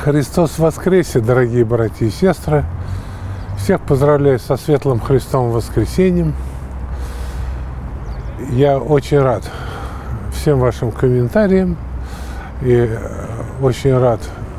Христос воскресе, дорогие братья и сестры! Всех поздравляю со светлым Христовым воскресением. Я очень рад всем вашим комментариям и очень рад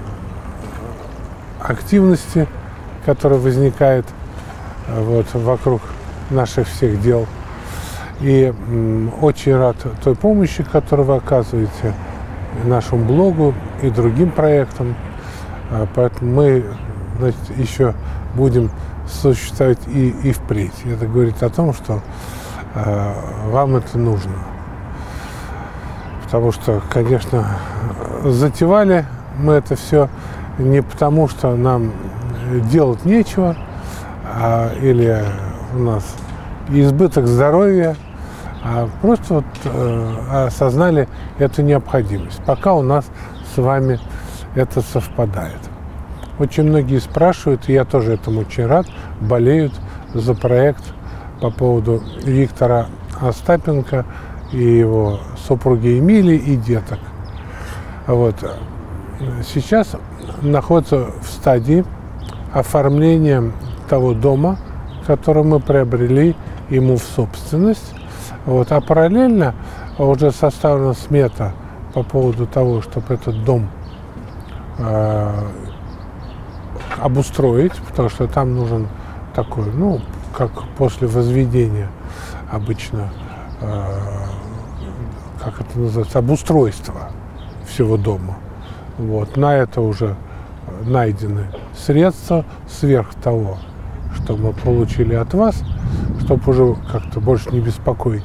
активности, которая возникает вокруг наших всех дел. И очень рад той помощи, которую вы оказываете нашему блогу и другим проектам. Поэтому мы, еще будем существовать и впредь. Это говорит о том, что вам это нужно. Потому что, конечно, затевали мы это все не потому, что нам делать нечего, или у нас избыток здоровья, а просто осознали эту необходимость. Пока у нас с вами это совпадает. Очень многие спрашивают, и я тоже этому очень рад, болеют за проект по поводу Виктора Остапенко и его супруги Эмилии и деток. Сейчас находится в стадии оформления того дома, который мы приобрели ему в собственность. А параллельно уже составлена смета по поводу того, чтобы этот дом обустроить, потому что там нужен такой, как после возведения обычно, как это называется, обустройство всего дома. На это уже найдены средства сверх того, что мы получили от вас, чтобы уже как-то больше не беспокоить.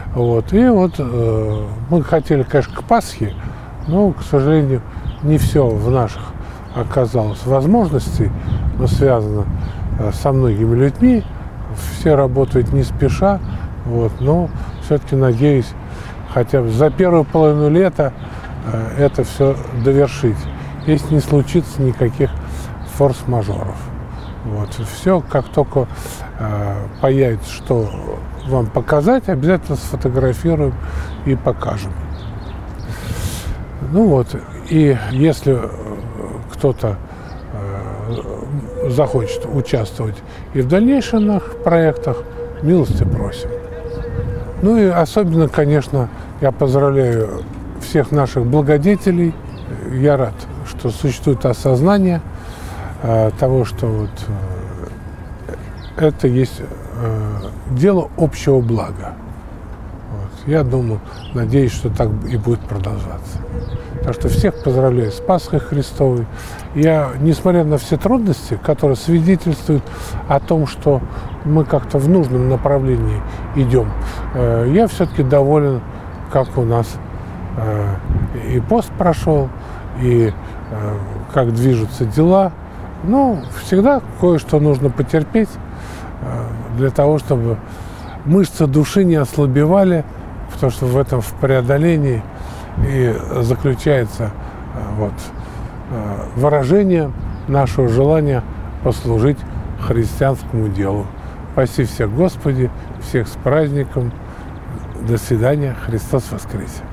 Мы хотели, конечно, к Пасхе, но, к сожалению, не все в наших оказалось возможностей, но связано со многими людьми, все работают не спеша, но все-таки надеюсь, хотя бы за первую половину лета это все довершить, если не случится никаких форс-мажоров. Все, как только появится, что вам показать, обязательно сфотографируем и покажем. И если кто-то захочет участвовать и в дальнейших проектах, милости просим. И особенно, конечно, я поздравляю всех наших благодетелей. Я рад, что существует осознание того, что это есть дело общего блага. Я думаю, надеюсь, что так и будет продолжаться. Так что всех поздравляю с Пасхой Христовой. Я, несмотря на все трудности, которые свидетельствуют о том, что мы как-то в нужном направлении идем, я все-таки доволен, как у нас и пост прошел, и как движутся дела. Всегда кое-что нужно потерпеть для того, чтобы мышцы души не ослабевали, потому что в этом, в преодолении, и заключается выражение нашего желания послужить христианскому делу. Спаси всех, Господи, всех с праздником. До свидания. Христос воскресе!